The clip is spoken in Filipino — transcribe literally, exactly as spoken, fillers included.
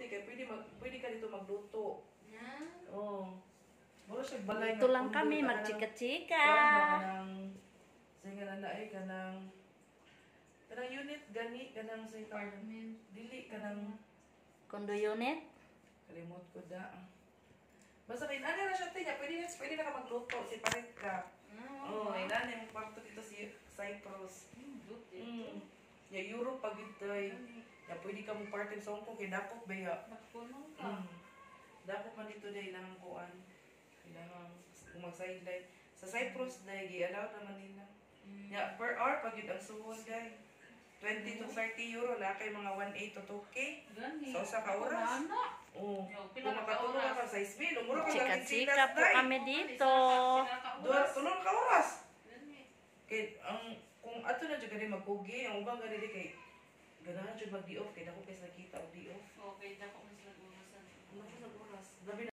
ni kay pwede mag pwede ka dito magluto. Yeah. Oh. Mura siya balay Dito lang kami magchika-chika. Kanang sa nga na ay kanang kanang unit gani kanang sa Apartment. dili kanang Condo unit. kalimot ko da. Basta kay ano na siya tinya, pwede na pwede na ka magluto si parit ka. Oh, ay nani ang kwarto dito si Cyprus. Mm. Ya Europe pag ito ay ya pwede ka mo part sa Hong Kong kay dakop ba ya. Nagpunong ka. Mm. Dakop man dito dai lang kuan. Kailangan kung mag-sideline. Sa Cyprus dai gi-allow naman nila. Ya per hour pag yun ang suhod dai. twenty to thirty euro na kay mga one eight to two K. Gani. Sa usa ka oras. Ana. Oo. Yo, Kung pila ka makatulog oras? ka sa five mil, umuro ka lang Chika-chika po kami dito. Dua tulong ka oras. Gani. Kay ang kung ato na jud gani magpugi, ang ubang gani di kay ganahan jud mag-di off kay dako kay sa kita og di off. Okay, dako man sila gumasan. Ano sa oras? Labi